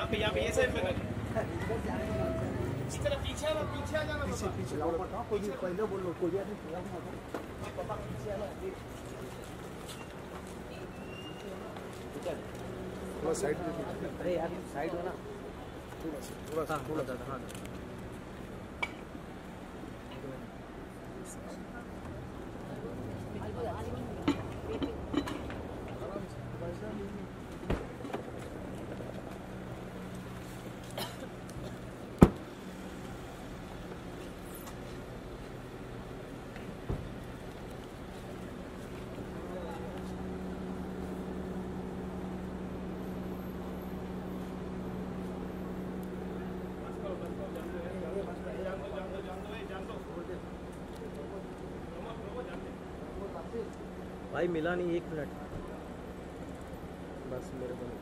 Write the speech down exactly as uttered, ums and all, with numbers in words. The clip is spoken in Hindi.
पे यहाँ पे ये साइड पे इस तरह पीछे आ पीछे आ जाना पीछे पीछे कोई पहले बोलो कोई आदमी पूरा पापा पीछे आ थोड़ा साइड पे। अरे यार साइड हो ना थोड़ा सा थोड़ा सा थोड़ा सा हाँ भाई मिला नहीं एक मिनट बस मेरे को